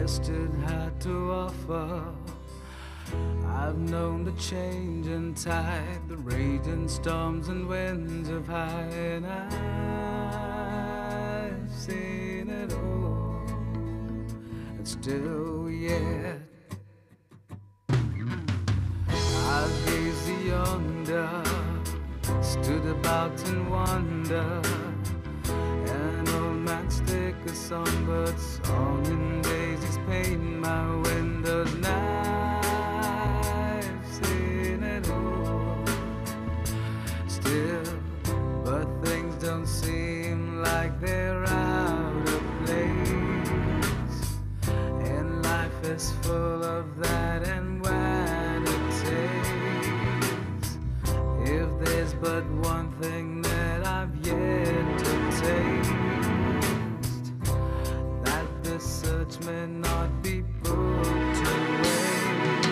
tested had to offer. I've known the change in tide, the raging storms and winds of high, and I've seen it all, and still yet I gaze yonder, stood about in wonder. An old man's thick as songbird song in daisies paint my windows. Now I've seen it all, still, but things don't seem like they're out of place. And life is full of that and what it takes. If there's but one thing that I've yet to taste, that this search may not be put to waste.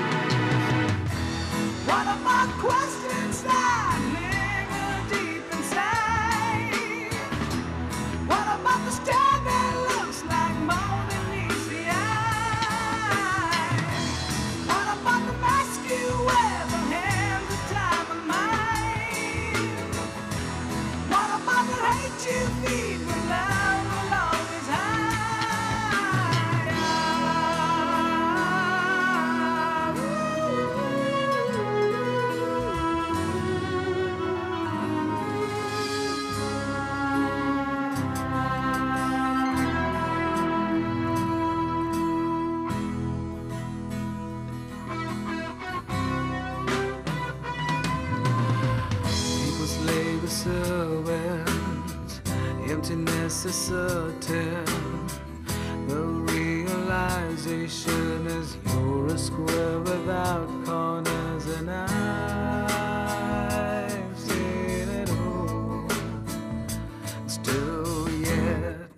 What about questions that linger deep inside? What about the star that looks like more than meets the eye? What about the mask you wear, the hands of time and mind? What about the hate you feed when love will always people slave the servants, emptiness is certain. The realization is you're a square without corners, and I've seen it all, still yet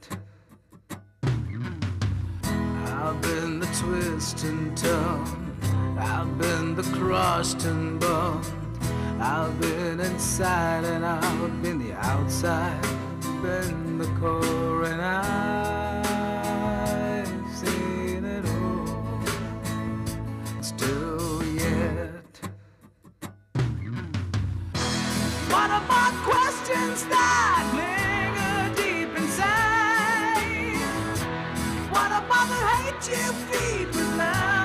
I've been the twist and turn, I've been the crushed and burned, I've been inside and out, been the outside, been the core, and I've seen it all, still yet. What about questions that linger deep inside? What about the hate you feed with love?